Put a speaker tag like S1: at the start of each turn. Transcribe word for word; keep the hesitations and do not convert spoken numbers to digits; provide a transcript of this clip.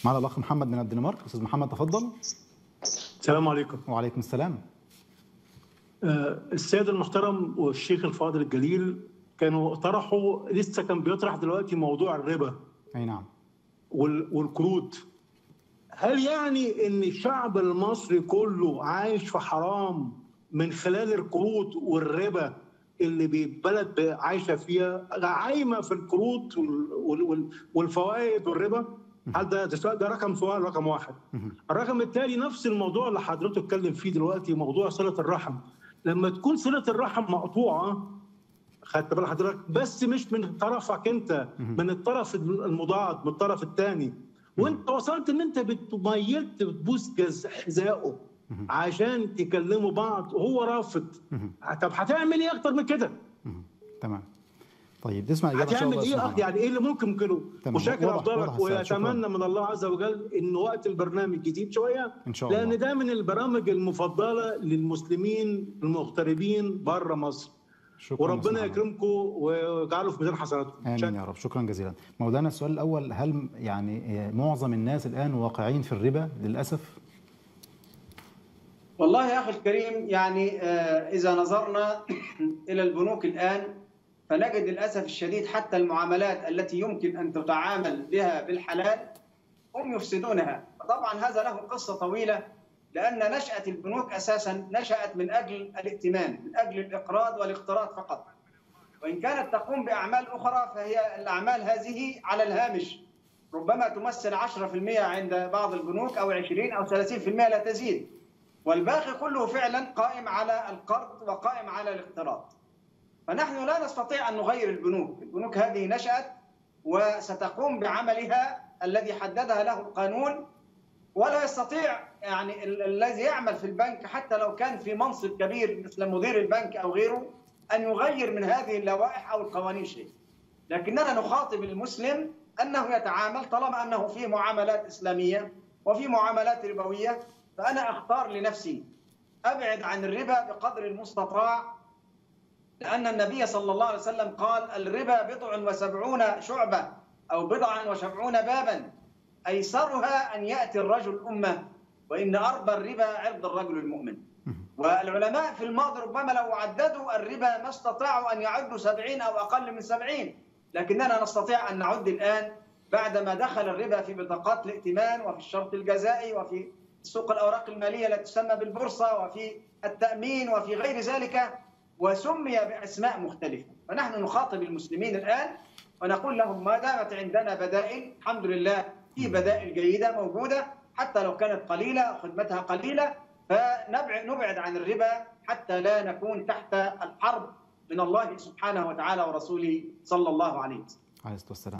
S1: معنا الاخ محمد من الدنمارك. استاذ محمد تفضل.
S2: السلام عليكم.
S1: وعليكم السلام.
S2: السيد المحترم والشيخ الفاضل الجليل كانوا طرحوا، لسه كان بيطرح دلوقتي موضوع الربا.
S1: اي نعم.
S2: والقروض. هل يعني ان الشعب المصري كله عايش في حرام من خلال القروض والربا اللي البلد عايشه فيها، عايمه في القروض والفوائد والربا؟ هل ده ده رقم سؤال رقم واحد. الرقم الثاني نفس الموضوع اللي حضرتك اتكلم فيه دلوقتي، موضوع صله الرحم. لما تكون صله الرحم مقطوعه، خدت بال حضرتك، بس مش من طرفك انت، من الطرف المضاد، من الطرف الثاني، وانت وصلت ان انت بتميلت بتبوس حذائه عشان تكلموا بعض وهو رافض. طب هتعمل ايه اكتر من كده؟
S1: تمام. طيب نسمع اجابه ان شاء الله.
S2: هتعمل ايه يعني ايه اللي ممكن كده؟ وشاكر افضلك واتمنى من الله عز وجل ان وقت البرنامج يزيد شويه ان شاء الله، لان ده من البرامج المفضله للمسلمين المغتربين بره مصر. وربنا يكرمكم ويجعله في ميزان حسناتكم.
S1: امين يا رب. شكرا جزيلا. مولانا السؤال الاول، هل يعني معظم الناس الان واقعين في الربا للاسف؟
S3: والله يا اخي الكريم، يعني اذا نظرنا الى البنوك الان فنجد للاسف الشديد حتى المعاملات التي يمكن ان تتعامل بها بالحلال هم يفسدونها. طبعا هذا له قصه طويله، لأن نشأة البنوك أساساً نشأت من أجل الائتمان، من أجل الإقراض والاقتراض فقط. وإن كانت تقوم بأعمال أخرى فهي الأعمال هذه على الهامش، ربما تمثل عشرة بالمئة عند بعض البنوك أو عشرين أو ثلاثين بالمئة لا تزيد، والباقي كله فعلاً قائم على القرض وقائم على الاقتراض. فنحن لا نستطيع أن نغير البنوك، البنوك هذه نشأت وستقوم بعملها الذي حددها له القانون، ولا يستطيع يعني الذي يعمل في البنك حتى لو كان في منصب كبير مثل مدير البنك أو غيره أن يغير من هذه اللوائح أو القوانين شيء. لكننا نخاطب المسلم أنه يتعامل طالما أنه في معاملات إسلامية وفي معاملات ربوية، فأنا أختار لنفسي أبعد عن الربا بقدر المستطاع، لأن النبي صلى الله عليه وسلم قال: الربا بضع وسبعون شعبة أو بضعا وسبعون بابا، أيسرها أن يأتي الرجل أمة، وإن أربى الربا عرض الرجل المؤمن. والعلماء في الماضي ربما لو عددوا الربا ما استطاعوا أن يعدوا سبعين أو أقل من سبعين، لكننا نستطيع أن نعد الآن بعدما دخل الربا في بطاقات الائتمان وفي الشرط الجزائي وفي سوق الأوراق المالية التي تسمى بالبورصة وفي التأمين وفي غير ذلك، وسمي بأسماء مختلفة. فنحن نخاطب المسلمين الآن ونقول لهم ما دامت عندنا بدائل، الحمد لله في بدائل جيدة موجودة حتى لو كانت قليلة وخدمتها قليلة، فنبعد عن الربا حتى لا نكون تحت الحرب من الله سبحانه وتعالى ورسوله صلى الله عليه وسلم.
S1: عليه الصلاة والسلام.